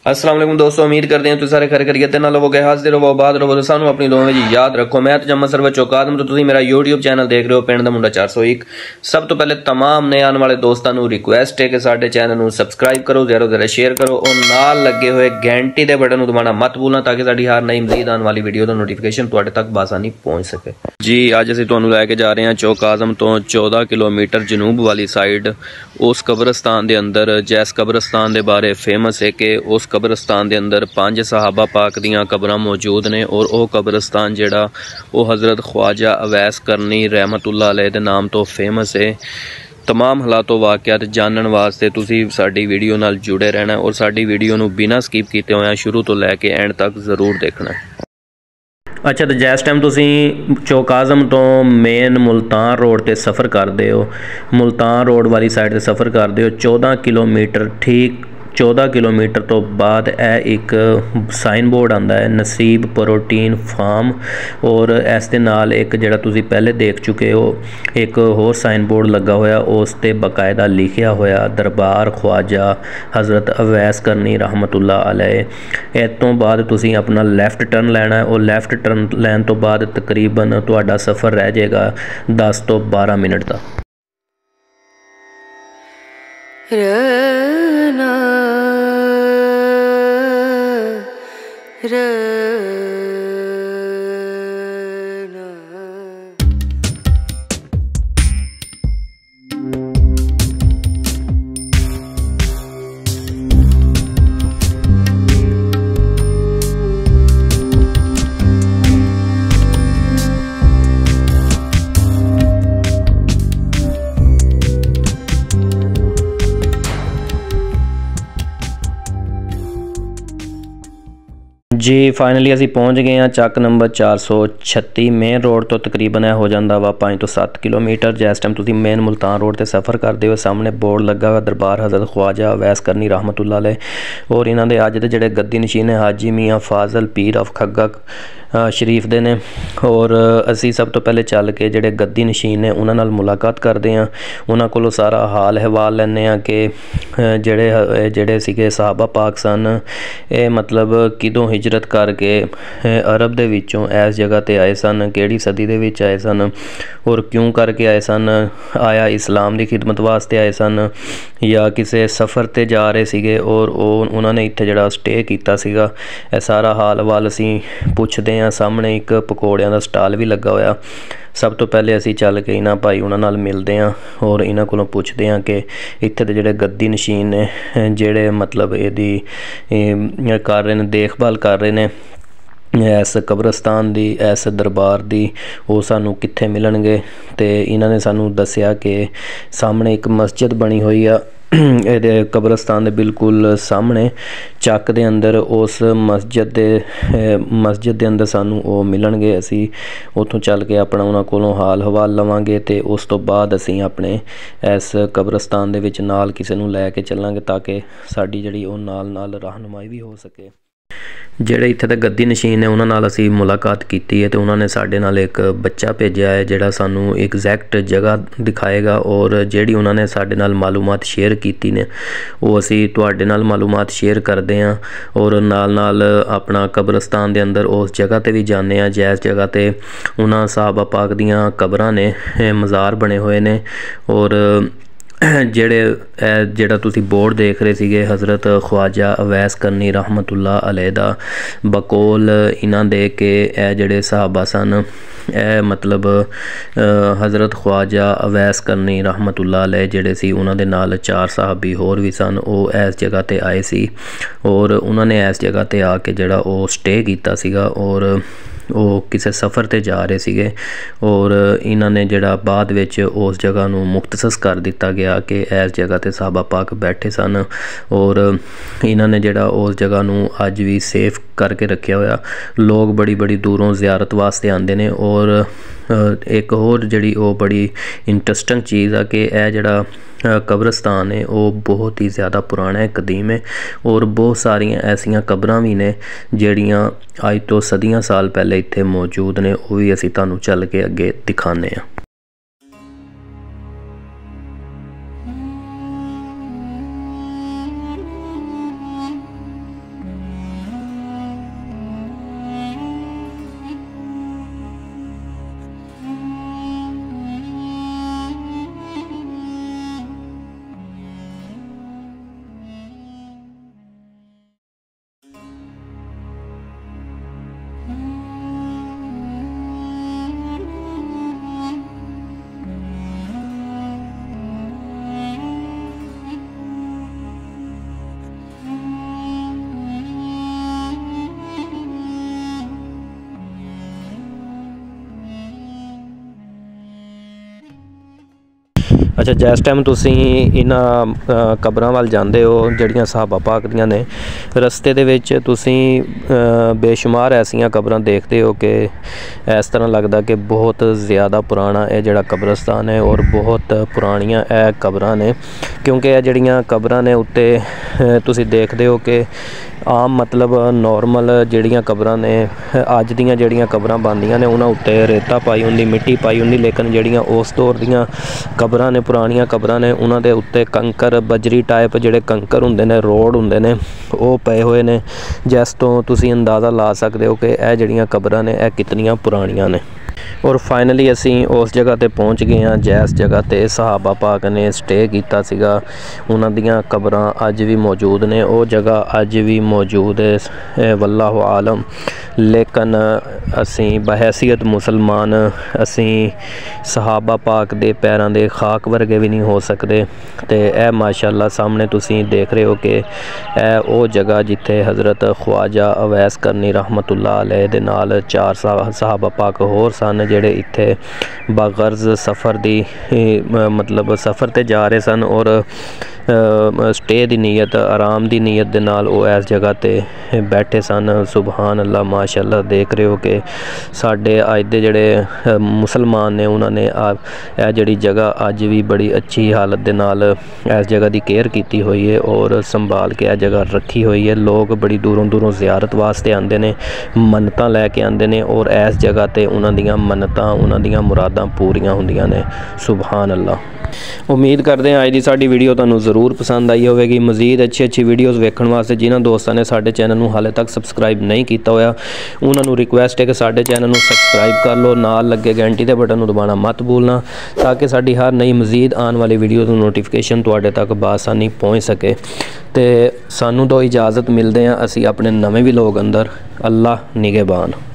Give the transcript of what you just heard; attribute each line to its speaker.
Speaker 1: अस्सलाम वालेकुम दोस्तों, उम्मीद करते हैं ਤੁਸੀਂ ਸਾਰੇ ਖੈਰ ਖੈਰੀਅਤ ਨਾਲ ਹੋਵੋਗੇ, ਹਾਜ਼ਰ ਹੋਵੋ ਬਾਦ ਰਹੋ ਤੇ ਸਾਨੂੰ ਆਪਣੀ ਦੁਆਵਾਂ ਵਿੱਚ ਯਾਦ ਰੱਖੋ। मैं तो जम्मू सरवर चौकादम तो ਤੁਸੀਂ मेरा YouTube चैनल देख रहे हो पिंड दा मुंडा 401। सब तो पहले तमाम नए आने वाले दोस्तों को रिक्वेस्ट है कि साडे चैनल को सबसक्राइब करो, ज़्यादा शेयर करो और नाल लगे हुए घंटी के बटन दबाना मत भूलना ताकि साडी हर नई मज़ीद आने वाली वीडियो का नोटिफिकेशन तुहाडे तक बासानी पहुँच सके। जी अज असीं तुहानूं लैके जा रहे हैं चौकादम तो 14 किलोमीटर जनूब वाली साइड उस कब्रस्तान के अंदर जैस कब्रस्तान के बारे फेमस है कि उस कब्रस्तान के अंदर 5 सहाबा पाक दियाँ कब्रां मौजूद ने और वह कब्रस्तान जिहड़ा वो हज़रत ख्वाजा अवैस करनी रहमतुल्लाह अलैह दे नाम तो फेमस है। तमाम हालातों वाक़ियात जानने वास्ते तुसी साडी वीडियो नाल जुड़े रहना और साडी वीडियो नूं बिना स्किप कीते होए शुरू तो लैके एंड तक ज़रूर देखना है। अच्छा तो जिस टाइम तुसी चौकाज़म तो मेन मुल्तान रोड ते सफ़र करते हो, मुल्तान रोड वाली साइड से सफ़र करते हो 14 किलोमीटर ठीक 14 किलोमीटर तो बाद एक साइन बोर्ड आता है नसीब प्रोटीन फार्म और इस दे नाल एक जिहड़ा तुसी पहले देख चुके हो एक होर साइन बोर्ड लगा होया उस ते बाकायदा लिखिया होया दरबार ख्वाजा हज़रत अवैस करनी रहमतुल्लाह अलैह। इस तो बाद तुसी अपना लैफ्ट टर्न लेना है और लैफ्ट टर्न लैन तो बाद तकरीबन तुहाडा सफ़र रह जाएगा 10 तो 12 मिनट का। जी फाइनली असी पहुँच गए हैं चक नंबर 436 मेन रोड तो तकरीबन हो जाता वा 5 तो 7 किलोमीटर। जिस टाइम तुसी मेन मुल्तान रोड से सफ़र करते हो सामने बोर्ड लगा हुआ दरबार हज़रत ख्वाजा अवैस करनी रहमतुल्लाह अलैह और इन्हों के अज के जोड़े गद्दी नशीन है हाजी मियाँ फाजल पीर ऑफ खग्गा शरीफ दे ने और असी सब तो पहले चल के जोड़े गद्दी नशीन ने उन्होंने मुलाकात करते हैं, उन्होंने को सारा हाल हवाल लैने कि जेड़े जेड़े सीगे सहाबा पाक सन ये मतलब किदों हिजरत करके अरब दे विचों इस जगह ते आए सन, केड़ी सदी दे विच आए सन और क्यों करके आए सन, आया इस्लाम की खिदमत वास्ते आए सन या किसी सफ़र ते जा रहे सीगे और उन्होंने इत्थे जड़ा स्टे कीता सीगा। यह सारा हाल हवाल असी पुछदे हैं। सामने एक पकौड़ियां दा स्टाल भी लगा होया। सब तो पहले असी चल के इन्हां भाई उन्हां नाल मिलते हैं और इन्हां कोलों पुछदे हैं कि इत्थे दे जिहड़े गद्दी नशीन ने जिहड़े मतलब इहदी कर रहे ने देखभाल कर रहे ने इस कब्रस्तान दी इस दरबार दी वो सानू कित्थे मिलणगे। ते इन्हां ने सानू दस्सिया कि सामने एक मस्जिद बनी हुई आ ये कब्रस्तान के बिल्कुल सामने चक दे अंदर उस मस्जिद दे अंदर सानू वो मिलणगे। असी उतों चल के अपना उन्हां कोलों हाल हवाल लवांगे ते उस तो बाद असी अपने इस कब्रस्तान दे विच नाल किसी नूं लैके चलांगे ताकि साडी जिहड़ी वो नाल रहनुमाई भी हो सके। ਜਿਹੜੇ ਇੱਥੇ ਦੇ गद्दी नशीन ने उन्होंने नाल असी मुलाकात की है तो उन्होंने साडे नाल एक बच्चा भेजा है जिहड़ा सानू एग्जैक्ट जगह दिखाएगा और जिहड़ी उन्होंने साडे नाल मालूमात शेयर की ने वो असी तुहाडे नाल मालूमात शेयर करते हैं और नाल अपना कब्रस्तान के अंदर उस जगह ते भी जाने हैं जैस जगह ते उन्हां साहबा पाक दियाँ कब्रां ने मज़ार बने हुए ने और जेड़ा तुसी बोर्ड देख रहे सीगे हज़रत ख्वाजा अवैस करनी रहमतुल्लाह अलैह दा बकोल इन्हां दे के जेड़े सहाबा सन मतलब हज़रत ख्वाजा अवैस करनी रहमतुल्लाह अलैह जेड़े सी उन्हां दे नाल 4 सहाबी होर भी सन वो इस जगह ते आए सी और उन्होंने इस जगह ते आके जेड़ा वो स्टे कीता सीगा और वो किसी सफ़र ते जा रहे सीगे और इन्होंने जड़ा बाद विच उस जगह नूं मुख्तसस कर दिता गया कि इस जगह ते साहबा पाक बैठे सन और इन्होंने जड़ा उस जगह नूं अज भी सेफ करके रखा होया। लोग बड़ी बड़ी दूरों ज़ियारत वास्ते आते हैं और एक होर जड़ी वो बड़ी इंटरस्टिंग चीज़ है कि यह जड़ा कब्रस्तान है वो बहुत ही ज़्यादा पुराना है, कदीम है और बहुत सारिया ऐसिया कब्रां भी ने जड़ियाँ अज तो सदियाँ साल पहले इत्थे मौजूद ने, वो भी असी तुहानूं चल के अगे दिखाने हैं। अच्छा, जिस टाइम तुसी इन्हां कबरां वल जांदे हो जिहड़ियां सहाबा पाक दियां ने, रस्ते दे विच तुसी बेशुमार ऐसियां कबरां देखते हो कि इस तरह लगदा कि बहुत ज़्यादा पुराना ये जिहड़ा कब्रस्तान है और बहुत पुरानियां ये कबरां ने, क्योंकि ये जिहड़ियां कबरां ने उत्ते तुसी देखदे हो कि आम मतलब नॉर्मल जिहड़ियां कबरां ने अज दियां जिहड़ियां कबरां बनदियां ने उन्हां उत्ते रेता पाई हुंदी, मिट्टी पाई हुंदी, लेकिन जिहड़ियां उस दौर दियां कबरां ने, पुरानियां कबरां ने, उन्हां दे उत्ते कंकर बजरी टाइप जिहड़े कंकर हुंदे ने, रोड हुंदे ने, वो पे हुए ने, जिस तो तुसी अंदाज़ा ला सकदे हो कि ये जिहड़ियां कबरां ने कितनियां पुरानियां ने। और फाइनली असी उस जगह ते पहुँच गए हैं जिस जगह ते सहाबा पाक ने स्टे कीता सीगा। उन्हां दियां कबरां अज भी मौजूद ने, वो जगह अज भी मौजूद है, वल्लाहु आलम। लेकिन असी बहैसियत मुसलमान असी सहाबा पाक दे पैरां दे खाक वर्गे भी नहीं हो सकते। तो यह माशाअल्लाह सामने तुसी देख रहे हो कि यह वो जगह जिथे हज़रत ख्वाजा अवैस करनी रहमतुल्लाह अलैह दे नाल 4 सहाबा पाक होर सन जिहड़े इत्थे बगर्ज़ सफ़र दी मतलब सफ़र ते जा रहे सन और स्टे दी नीयत, आराम दी नीयत दे नाल वो इस जगह ते बैठे सन। सुबहान अल्लाह, माशाअल्लाह। देख रहे हो कि साडे अज दे जिहड़े मुसलमान ने उन्होंने यह जिहड़ी जगह अज भी बड़ी अच्छी हालत दे नाल इस जगह की केयर की हुई है और संभाल के यह जगह रखी हुई है। लोग बड़ी दूरों दूरों ज़ियारत वास्ते आते हैं, मन्नतां लैके आते हैं और इस जगह ते उन्हां दियां मन्नतां, उन्हां दियां मुरादां पूरियां हुंदियां ने। सुबहान अल्लाह। उम्मीद करते हैं अज की साडी वीडियो तुहानूं जरूर पसंद आई होगी। मज़ीद अच्छी वीडियोज़ वेखण वास्ते जिन्हां दोस्तां ने साडे चैनल नूं हाले तक सबसक्राइब नहीं किया होया, उन्होंने रिक्वेस्ट है कि साडे चैनल नूं सबसक्राइब कर लो, नाल लगे घंटी के बटन नूं दबाना मत भूलना, ताकि साडी हर नई मज़ीद आने वाली वीडियो की नोटिफिकेशन तुहाडे तक बासानी पहुँच सके। तो सानूं तो इजाज़त मिलते हैं असी अपने नवे व्लॉग अंदर। अल्लाह निगहबान।